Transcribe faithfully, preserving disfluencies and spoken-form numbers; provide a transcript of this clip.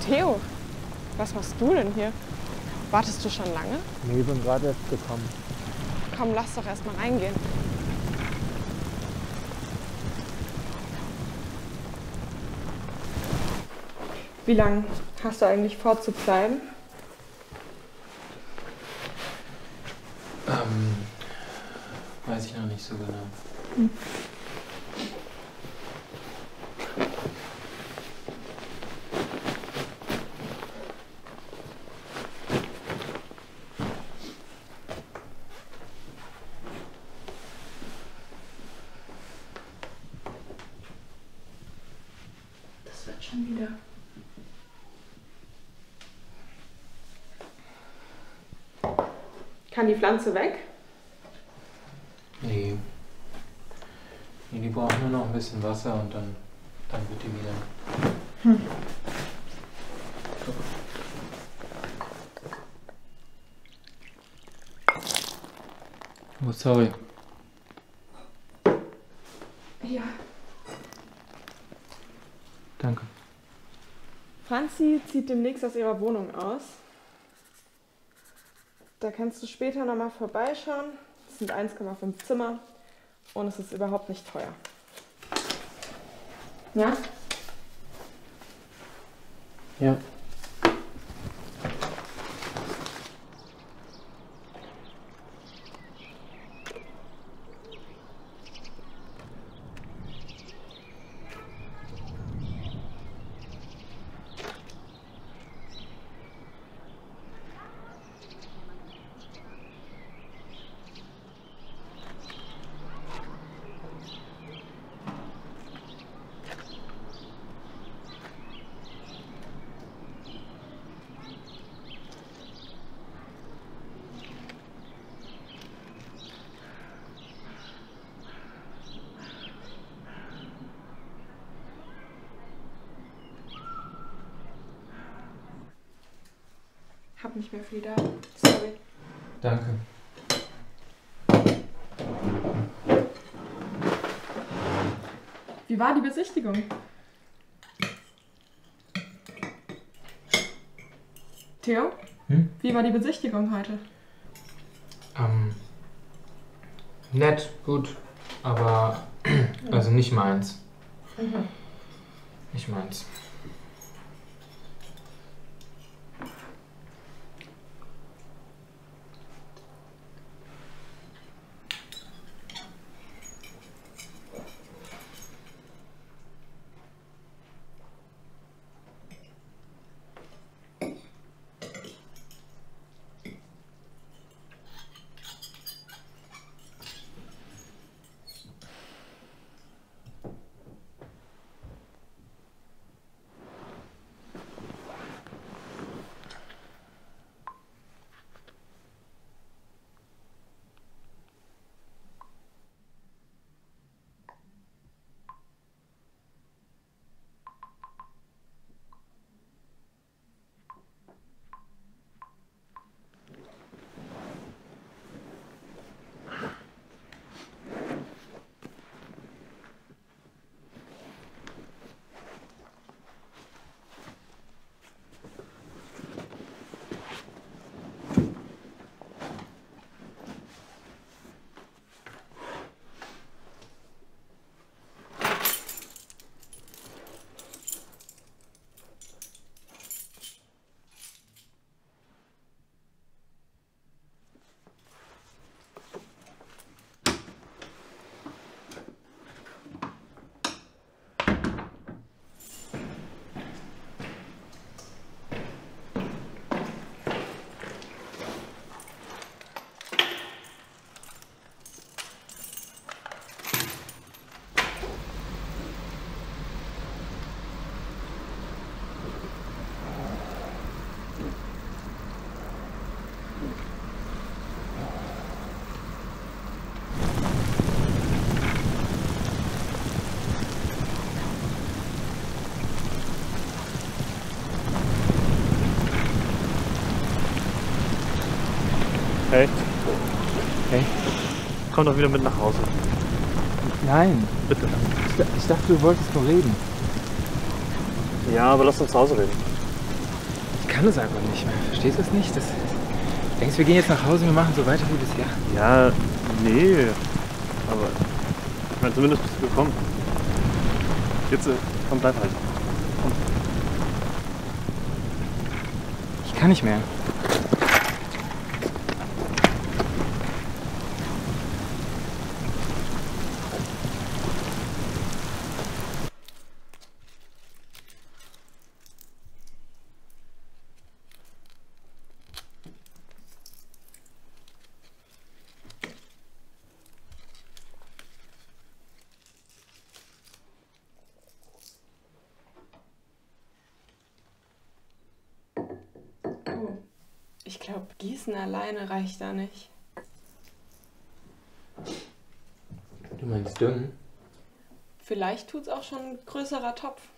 Theo, was machst du denn hier? Wartest du schon lange? Nee, ich bin gerade jetzt gekommen. Komm, lass doch erst mal reingehen. Wie lange hast du eigentlich vor zu bleiben? Ähm, weiß ich noch nicht so genau. Hm. Das wird schon wieder. Kann die Pflanze weg? Nee. Nee, die braucht nur noch ein bisschen Wasser und dann, dann wird die wieder. Hm. Oh, sorry. Ja. Danke. Franzi zieht demnächst aus ihrer Wohnung aus. Da kannst du später nochmal vorbeischauen. Es sind eins Komma fünf Zimmer und es ist überhaupt nicht teuer. Ja? Ja. Hab nicht mehr viel da. Sorry. Danke. Wie war die Besichtigung? Theo? Hm? Wie war die Besichtigung heute? Ähm, nett, gut, aber also nicht meins. Mhm. Nicht meins. Echt? Hey? Komm doch wieder mit nach Hause. Nein. Bitte. Ich, ich dachte, du wolltest nur reden. Ja, aber lass uns zu Hause reden. kann das einfach nicht mehr. Verstehst du es nicht? Das, denkst du, wir gehen jetzt nach Hause und wir machen so weiter wie bisher? Ja, nee. Aber ich meine, zumindest bist du gekommen. Jetzt, äh, komm, bleib halt. Komm. Ich kann nicht mehr. Ich glaube, Gießen alleine reicht da nicht. Du meinst düngen? Vielleicht tut's auch schon ein größerer Topf.